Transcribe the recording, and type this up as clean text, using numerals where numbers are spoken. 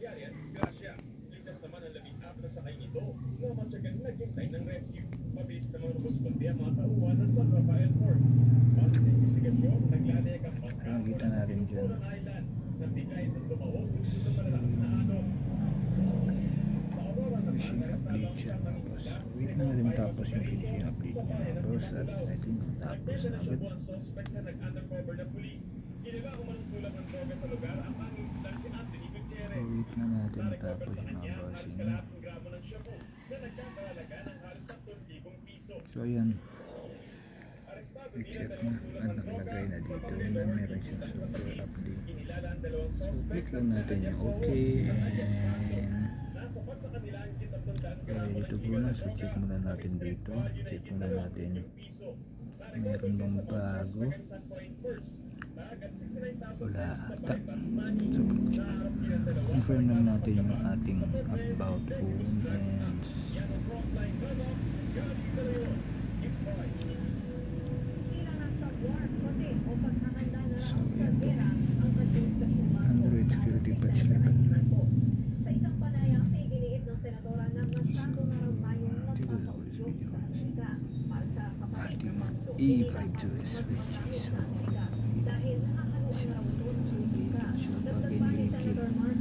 nangyari ang disgrasya. Ligtas naman ang 14 na sakay nito na matyagang naghintay ng rescue. Mabilis namang rumuskundi ang mga tauhan ng San Rafael Port. Base sa investigasyon, naglalek ang bangka mula sa Tiburon Island na bigay ng lumaon dulso ng malalakas na alon. Sa Aurora naman, arestado ang isang mangingisda sa Wait na rin tapos yung fishing update niya mga boss at I think tapos na agad. Ang suspect na nag-undercover ng police. Ginawa umanong tulak ng droga sa lugar ang mangingisda si Anthony So Gutierrez. wait na natin matapos yung mga bossing. Gramo ng shampoo na nagkakahalaga ng halos 10,000 piso. So ayan, Arestado i-check bilang na at nakalagay na dito na meron siyang software update. Kinilala ang dalawang So suspect click lang natin yung okay and nasapat sa kanila ang 300 ready to go na. So check muna natin dito. Check muna natin meron bang bago. Wala ata. So confirm lang natin yung ating about phone and so yan po, Android security patch level. Sa isang panayam, iginiit ng senadora na masyado na raw tayong Tigil nagpapagod video. sa musika para sa kapatid ng Panglo. E52S which is Dahil nakakaluan na raw ito ng musika. Dagdag pa ni Senator Mark